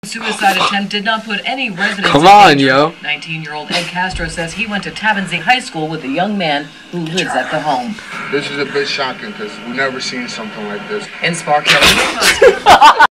Suicide attempt did not put any residents Come in on, danger. yo. 19-year-old Ed Castro says he went to Tabanzi High School with a young man who lives at the home. This is a bit shocking because we've never seen something like this. In Sparkhill.